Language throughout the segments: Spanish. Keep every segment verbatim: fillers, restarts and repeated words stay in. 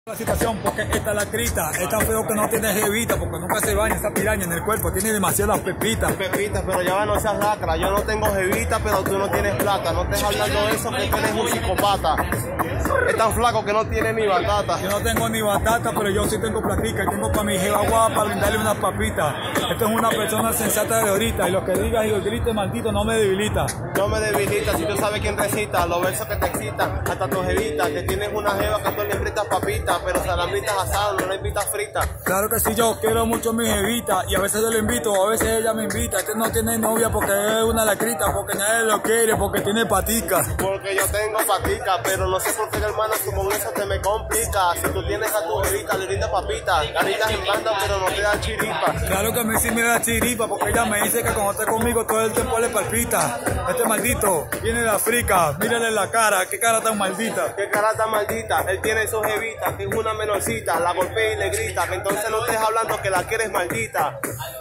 La situación porque esta la crita, es tan feo que no tiene jevita porque nunca se baña esa piraña en el cuerpo, tiene demasiadas pepitas. Pepitas, pero ya va, no seas lacra, yo no tengo jevita, pero tú no tienes plata, no estés hablando de eso que tú eres un psicópata. Es tan flaco que no tiene ni batata. Yo no tengo ni batata, pero yo sí tengo platica y tengo para mi jeva guapa para brindarle unas papitas. Esto es una persona sensata de ahorita y lo que digas y lo grites maldito no me debilita. No me debilita, si tú sabes quién recita, los versos que te excitan, hasta tu jevita, que tienes una jeva que tú le invitas papitas, pero salambritas asadas, no le invitas fritas. Claro que sí, yo quiero mucho a mi jevita y a veces yo le invito, a veces ella me invita. Este no tiene novia porque es una lacrita, porque nadie lo quiere, porque tiene patica. Porque yo tengo patica, pero no sé por qué hermano tú con eso te me complica. Si tú tienes a tu jevita, le brindas papitas, caritas en banda, pero no te da chiripa. Claro que a mí sí me da chiripa, porque ella me dice que cuando está conmigo todo el tiempo le palpita. Este maldito viene de África, mírale la cara, qué cara tan maldita. Qué cara tan maldita, él tiene su jevita, que es una menorcita, la golpea y le grita, que entonces no estés hablando que la quieres maldita.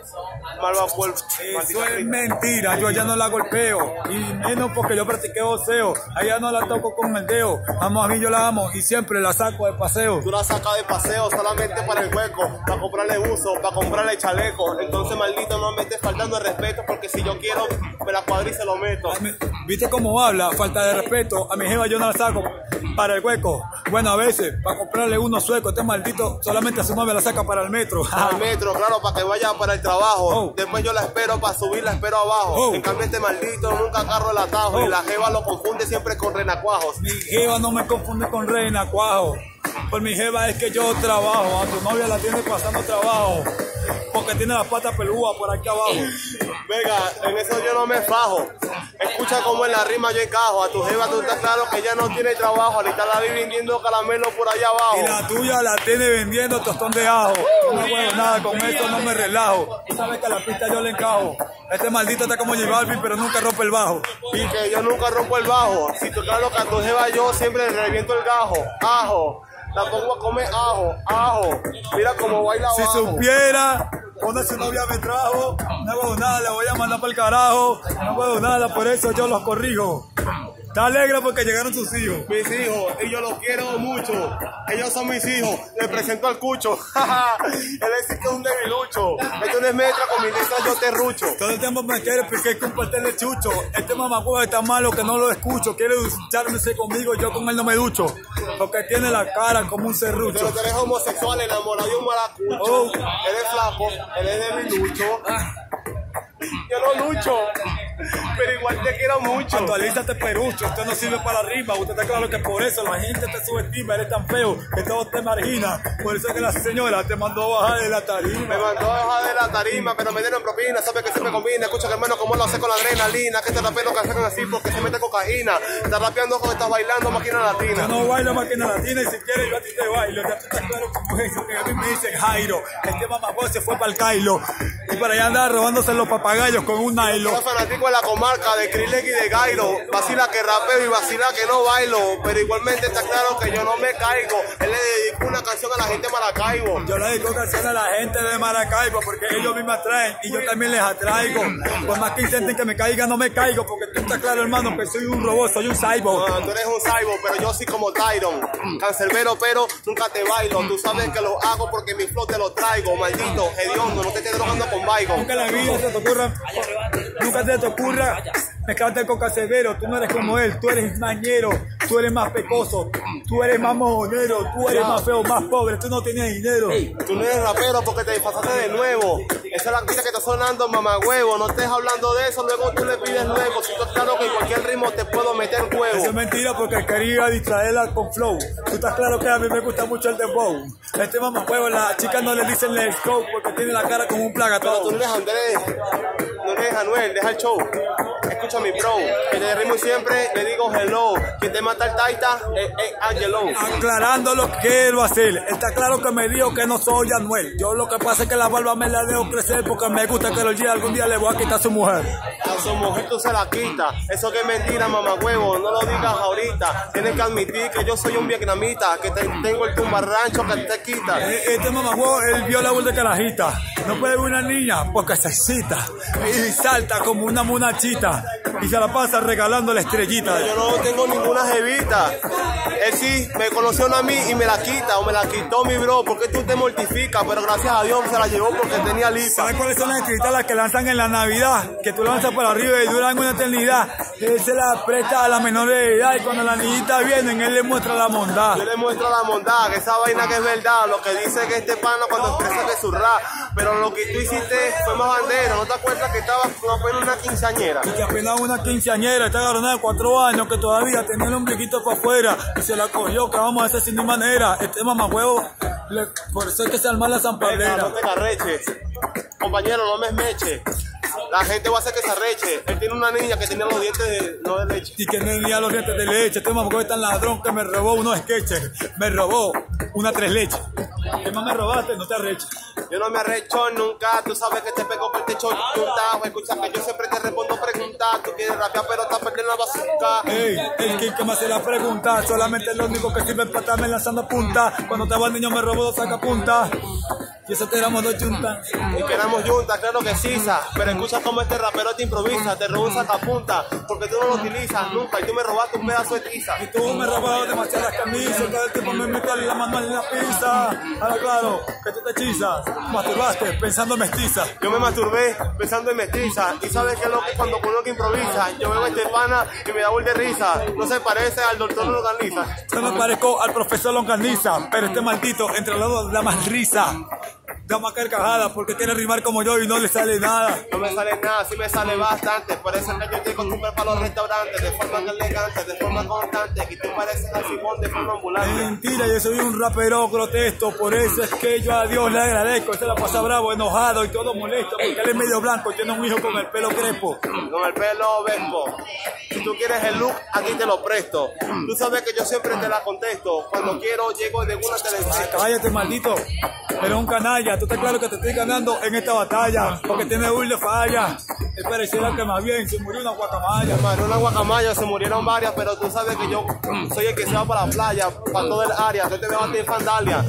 Malva pueblo. Eso es mentira, yo ya no la golpeo, y menos porque yo practiqué boxeo, a ella no la toco con el dedo, amo a mí yo la amo y siempre la saco de paseo. Tú la sacas de paseo solamente para el hueco, para comprarle uso, para comprarle chaleco, entonces maldito no me estés faltando el respeto, porque si yo quiero me la cuadro y se lo meto. ¿Viste cómo habla? Falta de respeto, a mi jeva yo no la saco para el hueco, bueno a veces para comprarle uno sueco, este maldito solamente a su novia la saca para el metro. Al metro, claro, para que vaya para el trabajo, oh. Después yo la espero para subir, la espero abajo, oh. En cambio este maldito nunca agarro el atajo, oh. Y la jeva lo confunde siempre con renacuajos. Mi jeva no me confunde con renacuajos, por mi jeva es que yo trabajo, a tu novia la tiene pasando trabajo, porque tiene las patas pelúas por aquí abajo. Venga, en eso yo no me fajo. Escucha cómo en la rima yo encajo. A tu jeva tú estás claro que ya no tiene trabajo. Ahorita la vi vendiendo caramelo por allá abajo. Y la tuya la tiene vendiendo tostón de ajo. No juego nada, con eso no me relajo. Tú sabes que a la pista yo le encajo. Este maldito está como J Balvin, pero nunca rompe el bajo. Y que yo nunca rompo el bajo. Si tú claro que a tu jeva yo siempre le reviento el gajo. Ajo. La pongo a comer ajo, ajo. Mira cómo baila si abajo. Si supiera cuando su novia me trajo, no hago nada, le voy a mandar para el carajo. No hago nada, por eso yo los corrijo. Está alegre porque llegaron sus hijos. Mis hijos, y yo los quiero mucho. Ellos son mis hijos. Le presento al cucho. Él es que es un debilucho. Esto no es metra, con mi letra yo te rucho. Todo el tiempo me quiere porque hay que compartirle chucho. Este mamacuevo está malo que no lo escucho. Quiere ducharse conmigo, yo con él no me ducho. Porque tiene la cara como un serrucho. Pero tú eres homosexual, enamorado de un maracucho. Oh. Eres flaco, él es debilucho. Ah. Yo no lucho, pero igual te quiero mucho. Actualízate, perucho, usted no sirve para la rima. Usted está claro que por eso la gente te subestima. Eres tan feo que todo te margina. Por eso es que la señora te mandó a bajar de la tarima. Me mandó a bajar de la tarima, pero me dieron propina. Sabe que siempre combina. Escucha que hermano como lo hace con la adrenalina. Que este rapero que hacen así porque se mete cocaína. Está rapeando cuando estás bailando máquina latina. Yo no bailo máquina latina y si quieres yo a ti te bailo. Ya tú estás claro como eso, que a mí me dicen Jairo. Este mamagüey se fue para el Cailo. Y para allá andar robándose los papagayos con un nylon. Yo soy fanático de la comarca, de Krillek y de Gairo. Vacila que rapeo y vacila que no bailo. Pero igualmente está claro que yo no me caigo. Él le dedicó una canción a la gente de Maracaibo. Yo le dedico canciones a la gente de Maracaibo porque ellos me atraen y yo también les atraigo. Por más que intenten que me caiga, no me caigo. Porque tú estás claro, hermano, que soy un robot, soy un cyborg. No, tú eres un cyborg, pero yo sí como Tyron. Cancerbero, pero nunca te bailo. Tú sabes que lo hago porque mi flow te lo traigo. Maldito, hediondo, no te estés drogando con Baigo. Nunca en la vida se te ocurra, nunca se te ocurra mezclarte con Cancerbero. Tú no eres como él, tú eres mañero, tú eres más pecoso, tú eres más mojonero, tú eres más feo, más pobre, tú no tienes dinero. Tú no eres rapero porque te disfrazaste de nuevo. Esa es la pista que está sonando, mamagüevo. No estés hablando de eso, luego tú le pides luego. Si tú estás claro que en cualquier ritmo te puedo meter huevo. Eso es mentira porque quería distraerla con flow. Tú estás claro que a mí me gusta mucho el dembow. Este mamagüevo, las chicas no le dicen let's go porque tiene la cara como un plagatón. Pero tú no eres Andrés, no eres Anuel, deja el show. Escucha mi bro, que te rimo y siempre le digo hello. Quien te mata el taita es, es Angelo. Aclarando lo que quiero hacer. Está claro que me dijo que no soy Anuel. Yo lo que pasa es que la barba me la dejo crecer porque me gusta que los días algún día le voy a quitar a su mujer. A su mujer tú se la quita. Eso que es mentira, mamagüevo. No lo digas ahorita. Tienes que admitir que yo soy un vietnamita, que te, tengo el tumbarrancho que te quita. Este mamagüevo, él vio la voz de carajita. No puede ver una niña porque se excita y salta como una monachita. y se la pasa regalando la estrellita. Yo no tengo ninguna jevita. Él sí me conoció a mí y me la quita, o me la quitó mi bro, porque tú te mortificas, pero gracias a Dios se la llevó porque tenía lipa. ¿Sabes cuáles son las estrellitas las que lanzan en la Navidad? Que tú lanzas por arriba y duran una eternidad. Él se la presta a la menor de edad y cuando las niñitas vienen, él le muestra la bondad. Yo le muestro la bondad, que esa vaina que es verdad, lo que dice que este pana cuando expresa que su rap, pero lo que tú hiciste fue más bandera. ¿No te acuerdas que estabas con apenas una quinceañera? Y que apenas una quinceañera, esta garona de cuatro años que todavía tenía el ombliguito para afuera y se la cogió, que vamos a hacer sin ni manera. Este mamahuevo, le, por eso es que se arma la zampablera. No te carreches, compañero, no me esmeche. La gente va a hacer que se arreche. Él tiene una niña que tenía los dientes de, no de leche. Y que no tenía los dientes de leche. Este mamahuevo es tan ladrón que me robó unos sketches. Me robó una tres leches. ¿Qué más me robaste? No te arreches. Yo no me arrecho nunca, tú sabes que te pego por el techo punta. Escucha que yo siempre te respondo preguntas. Tú quieres rapear pero estás perdiendo la bazooka. Ey, el king que me hace la pregunta. Solamente es lo único que sirve para estarme lanzando punta. Cuando estaba el niño me robó dos sacapuntas. Y eso te éramos dos juntas. Y que éramos juntas, claro que sí, pero escucha cómo este rapero te improvisa, te roba un sacapunta, porque tú no lo utilizas nunca y tú me robaste un pedazo de tiza. Y tú me robabas demasiadas camisas, todo el tiempo me meto la mano en la pizza. Ahora claro, que tú te hechizas, masturbaste pensando en mestiza. Yo me masturbé pensando en mestiza, y sabes que es lo que cuando uno que improvisa, yo veo a este pana y me da un de risa, no se parece al doctor Longaniza. Yo me parezco al profesor Longaniza, pero este maldito entre los dos da más risa. Da más carcajadas porque tiene rimar como yo y no le sale nada. No me sale nada, sí me sale bastante. Por eso es que yo estoy costumbre para los restaurantes, de forma elegante, de forma constante. Y tú pareces al Simón de forma ambulante. Es mentira, yo soy un rapero grotesco. Por eso es que yo a Dios le agradezco. Él se la pasa bravo, enojado y todo molesto. Porque él es medio blanco y tiene un hijo con el pelo crespo. Con el pelo vespo. Si tú quieres el look, aquí te lo presto. Tú sabes que yo siempre te la contesto. Cuando quiero, llego de una televisión. Cállate, maldito. Eres un canalla. Tú estás claro que te estoy ganando en esta batalla. Porque tiene burla de falla. Es pareciera que más bien se murió una guacamaya. Hermano, una guacamaya, se murieron varias, pero tú sabes que yo soy el que se va para la playa, para todo el área. Yo te veo a ti en Fandalia.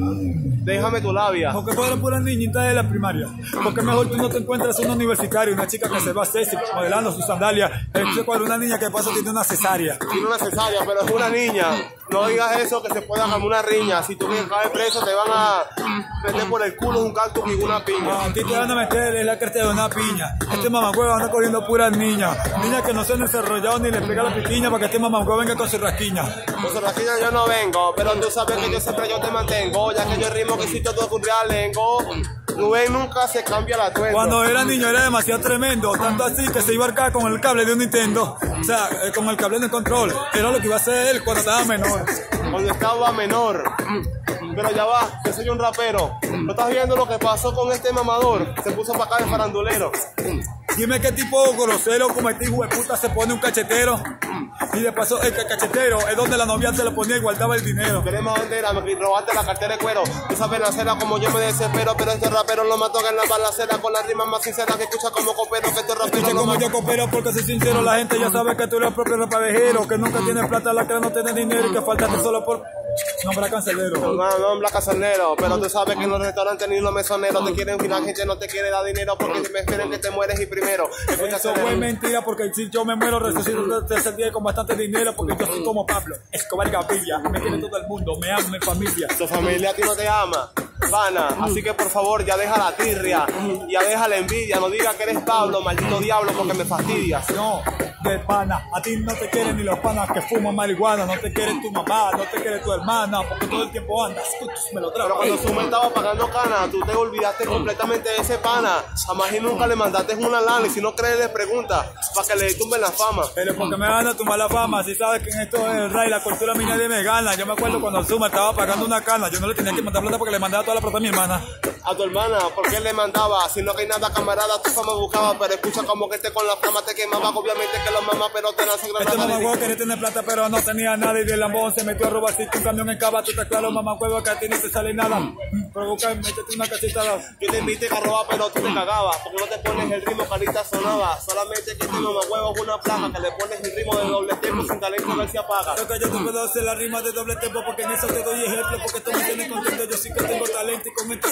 Déjame tu labia. Porque fueron puras niñitas de la primaria. Porque mejor tú no te encuentras una universitaria, una chica que se va a sexy modelando sus sandalias. Es cual una niña que pasa tiene una cesárea. Tiene una cesárea, pero es una niña. No digas eso que se pueda armar una riña. Si tú quieres caer preso, te van a meter por el culo un cactus y una piña. A ti te van a meter en la cresta de una piña. Este mamacuevo anda corriendo puras niñas. Niñas que no se han desarrollado ni le pega la piquiña para que este mamacuevo venga con su rasquiña. Con su rasquiña yo no vengo, pero tú sabes que yo siempre yo te mantengo. Ya que yo rimo que si todo un real lengo. Rubén nunca se cambia la tuerca. Cuando era niño era demasiado tremendo, tanto así que se iba acá con el cable de un Nintendo. O sea, eh, con el cable de control. Era lo que iba a hacer él cuando estaba menor. Cuando estaba menor. Pero ya va, yo soy un rapero. ¿No estás viendo lo que pasó con este mamador? Se puso para acá de farandulero. Dime qué tipo grosero como este hijo de puta se pone un cachetero. Y de paso, el cachetero es donde la novia se lo ponía y guardaba el dinero. Querés más bandera, me robaste la cartera de cuero. Tú sabes la acera como yo me desespero, pero este rapero lo mató en la balacera con las rimas más sinceras que escucha como copero, que este rapero escucha como yo copero porque soy sincero, la gente ya sabe que tú eres el propio rapavejero, que nunca tienes plata, la que no tiene dinero y que faltaste solo por nombrar cancelero. No, nombra cancelero, pero tú sabes que en los restaurantes ni los mesoneros te quieren, la gente no te quiere dar dinero porque me esperen que te mueres y primero. Eso fue mentira porque si yo me muero resucito el tercer día con bastante dinero porque yo soy como Pablo Escobar Gaviria, me quiere todo el mundo, me ama mi familia. Tu familia a ti no te ama, pana, así que por favor ya deja la tirria, ya deja la envidia, no digas que eres Pablo, maldito diablo, porque me fastidias. No, de pana, a ti no te quieren ni los panas que fuman marihuana, no te quiere tu mamá, no te quiere tu hermana, porque todo el tiempo andas con tus melodramas. Pero cuando Suma estaba pagando cana, tú te olvidaste completamente de ese pana, jamás y nunca le mandaste una lana, y si no crees le pregunta, para que le tumben la fama. Pero porque me gana tu mala fama, si sabes que en esto es el rey, la cultura mía nadie me gana. Yo me acuerdo cuando Suma estaba pagando una cana, yo no le tenía que mandar plata porque le mandaba toda la plata a mi hermana. A tu hermana, porque él le mandaba, si no hay nada camarada, tu fama buscaba, pero escucha como que te con la fama te quemaba, obviamente que los mamás, pero te lanzan este mamá quería tener plata, pero no tenía nada y de lambón se metió a robar así un camión en cava, tú te claro, mamá huevo, que a ti no te sale nada. Provoca, métete una casita. Yo te invité a robar, pero tú te cagabas, porque no te pones el ritmo, carita sonaba, solamente que este mamá huevo es una placa, que le pones el ritmo de doble tempo sin talento, a ver si apaga. Creo que yo te puedo hacer la rima de doble tempo, porque en eso te doy ejemplo, porque tú me tienes contento, yo sí que tengo talento y con esto se lo demuestro.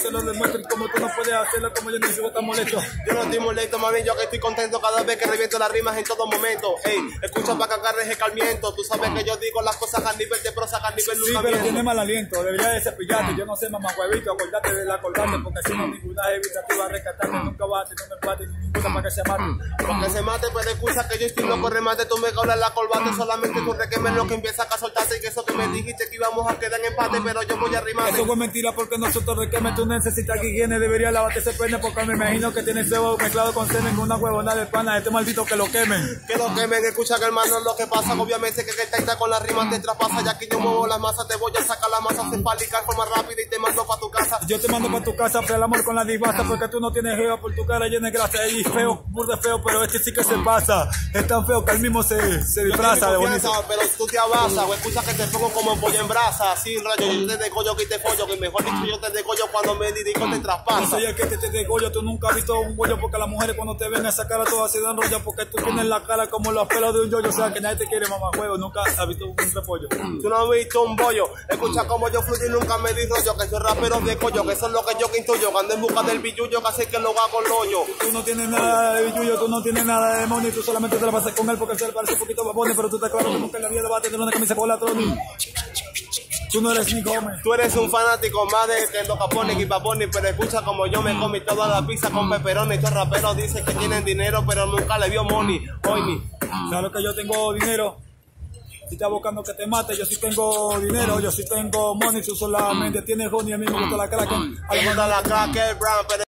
molesto y como tú no puedes hacerlo como yo necesito estar molesto. Yo no estoy molesto, mami, yo que estoy contento cada vez que reviento las rimas en todo momento. Ey, escucha para que agarres el calmiento. Tú sabes que yo digo las cosas a nivel de prosa, a nivel Sí, pero tiene mal aliento, debería de cepillarte. Yo no sé, mamá huevito, acordate de la colgante, porque si no ninguna evita te va a rescatarte. Nunca vas a tener un empate ni ninguna para que se mate. Para que se mate, pero escucha que yo estoy loco, remate, tú me caulas la colbate. Solamente tú requemes lo que empiezas a soltarte. Y que eso que me dijiste que íbamos a quedar en empate, pero yo voy a rimarte. Eso fue mentira porque nosotros requemes, tú necesitas que higiene, debería lavarte ese pene porque me imagino que tienes cebo mezclado con semen, con una huevona de pana, este maldito que lo quemen. Que lo quemen, escucha que hermano lo que pasa, obviamente que el taita con las rimas te traspasa, ya que yo muevo las masas, te voy a sacar la masa, se palicar forma rápida y te mando pa' tu casa. Yo te mando pa' tu casa, pero el amor con la disbasta, porque tú no tienes jeva por tu cara llena de grasa, y feo, burda feo, pero este sí que se pasa, es tan feo que él mismo se, se disfraza de bonito. Pero tú te abrazas, o escucha que te pongo como pollo en brasa, sin rayo, yo te degollo que te pollo, que mejor dicho yo te degollo cuando me dirijo te traspasa. Yo soy el que te, te degollo, tú nunca has visto un bollo, porque las mujeres cuando te ven a esa cara todas se dan rollo, porque tú tienes la cara como los pelos de un yoyo, o sea que nadie te quiere, mamá juego, nunca has visto un repollo. Tú no has visto un bollo, escucha como yo fluyo y nunca me di rollo, que soy rapero de collo, que eso es lo que yo que intuyo, cuando en busca del billullo, que hace que lo haga con loyo. Tú no tienes nada de billullo, tú no tienes nada de demonio, tú solamente te la pasas con él porque él se le parece un poquito babone, pero tú estás claro que nunca en la vida va a tener una camisa con la Tony. Tú no eres ni Gómez. Tú eres un fanático más de que los Capone y Baboni, pero escucha como yo me comí toda la pizza con peperoni. Estos raperos dicen que tienen dinero, pero nunca le vio money. Hoy claro que yo tengo dinero. Si estás buscando que te mate, yo sí tengo dinero, yo sí tengo money, tú solamente tienes honey, a mí me gusta la crack. me gusta la crack, el brand, pero